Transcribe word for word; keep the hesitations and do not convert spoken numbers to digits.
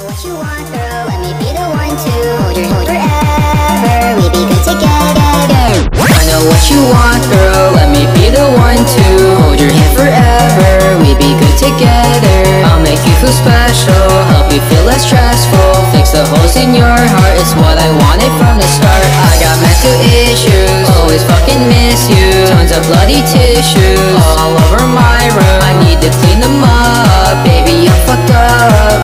what you want, girl. Let me be the one to hold your hand forever. We be good together. I know what you want, girl. Let me be the one to hold your hand forever. We be good together. I'll make you feel special, help you feel less stressful. Fix the holes in your heart, it's what I wanted from the start. I got mental issues, always fucking miss you. Tons of bloody tissues all over my room, I need to clean them up.